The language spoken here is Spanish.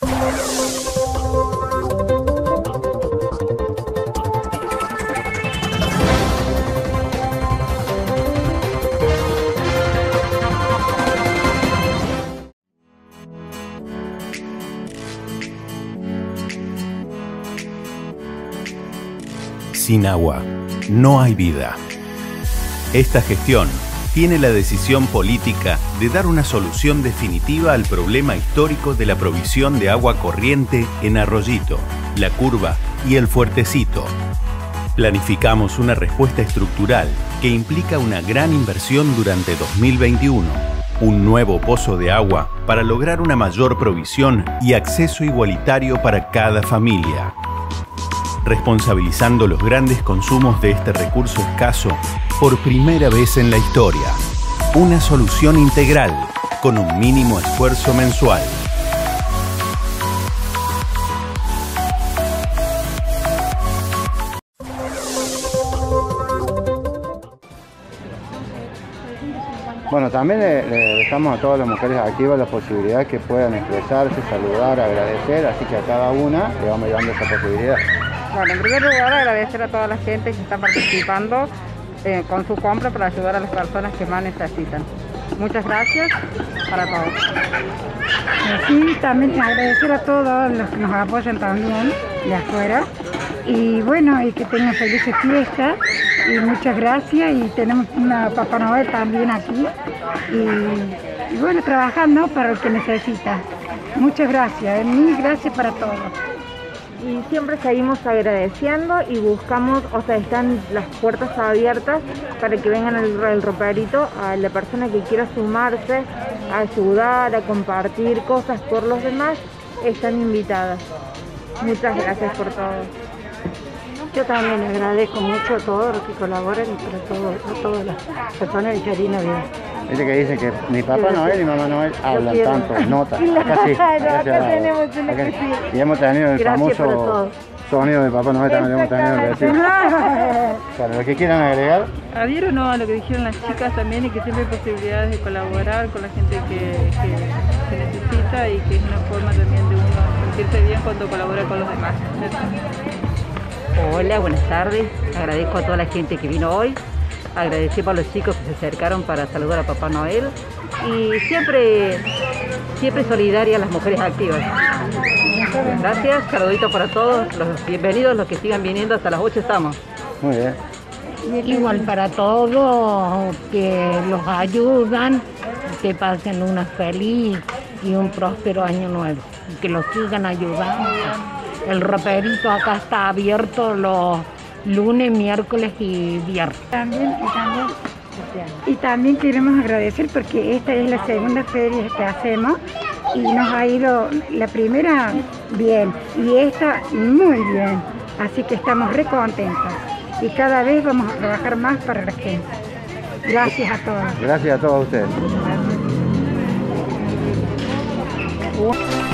Sin agua, no hay vida. Esta gestión tiene la decisión política de dar una solución definitiva al problema histórico de la provisión de agua corriente en Arroyito, La Curva y El Fuertecito. Planificamos una respuesta estructural que implica una gran inversión durante 2021, un nuevo pozo de agua para lograr una mayor provisión y acceso igualitario para cada familia, responsabilizando los grandes consumos de este recurso escaso por primera vez en la historia. Una solución integral con un mínimo esfuerzo mensual. Bueno, también le dejamos a todas las mujeres activas la posibilidad que puedan expresarse, saludar, agradecer, así que a cada una le vamos dando esa posibilidad. Bueno, en primer lugar agradecer a toda la gente que está participando con su compra para ayudar a las personas que más necesitan. Muchas gracias para todos. Sí, también agradecer a todos los que nos apoyan también de afuera. Y bueno, y que tengan felices fiestas. Y muchas gracias. Y tenemos una Papá Noel también aquí. Y bueno, trabajando para el que necesita. Muchas gracias. Mil gracias para todos. Y siempre seguimos agradeciendo y buscamos, o sea, están las puertas abiertas para que vengan al roperito, a la persona que quiera sumarse, a ayudar, a compartir cosas por los demás, están invitadas. Muchas gracias por todo. Yo también agradezco mucho a todos los que colaboran y a todas las personas de Feliz Navidad. Viste que dicen que mi Papá Noel y Mamá Noel hablan tanto, notas. Acá sí. Acá tenemos una que sí. Y hemos tenido el famoso sonido de Papá Noel, también lo hemos tenido que decir. Para los que quieran agregar. Adhiero a lo que dijeron las chicas también, y que siempre hay posibilidades de colaborar con la gente que necesita, y que es una forma también de uno sentirse bien cuando colabora con los demás. Hola, buenas tardes. Agradezco a toda la gente que vino hoy. Agradecemos a los chicos que se acercaron para saludar a Papá Noel. Y siempre solidaria a las mujeres activas. Gracias, saluditos para todos. Bienvenidos los que sigan viniendo, hasta las 8 estamos. Muy bien. Igual para todos, que los ayudan, que pasen una feliz y un próspero año nuevo. Que los sigan ayudando. El roperito acá está abierto los lunes, miércoles y viernes. También queremos agradecer porque esta es la segunda feria que hacemos y nos ha ido la primera bien y esta muy bien. Así que estamos re contentos y cada vez vamos a trabajar más para la gente. Gracias a todos. Gracias a todos ustedes. Gracias.